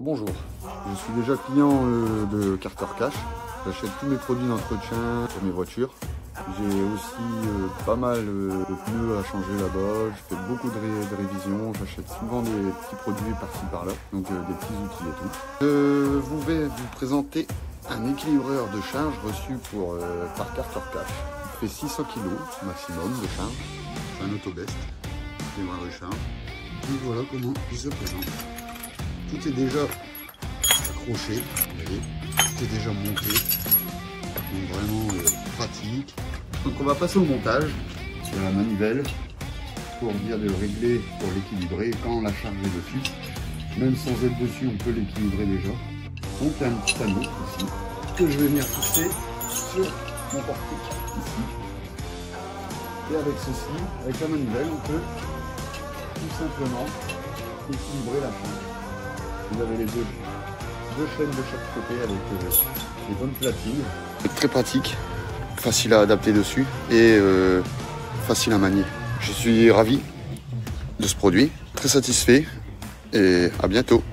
Bonjour, je suis déjà client de Carter Cash. J'achète tous mes produits d'entretien pour mes voitures. J'ai aussi pas mal de pneus à changer là-bas. Je fais beaucoup de révisions. J'achète souvent des petits produits par-ci par-là, donc des petits outils et tout. Je vais vous présenter un équilibreur de charge reçu par Carter Cash. Il fait 600 kg maximum de charge. C'est un autobest, démarre de charge. Et voilà comment il se présente. Tout est déjà accroché, vous voyez, tout est déjà monté, donc vraiment pratique. Donc on va passer au montage sur la manivelle pour bien le régler, pour l'équilibrer. Quand la charge est dessus, même sans être dessus, on peut l'équilibrer déjà. Donc il y a un petit anneau ici que je vais venir fixer sur mon portique ici. Et avec ceci, avec la manivelle, on peut tout simplement équilibrer la charge. Vous avez les deux chaînes de chaque côté avec les bonnes platines. C'est très pratique, facile à adapter dessus et facile à manier. Je suis ravi de ce produit, très satisfait et à bientôt.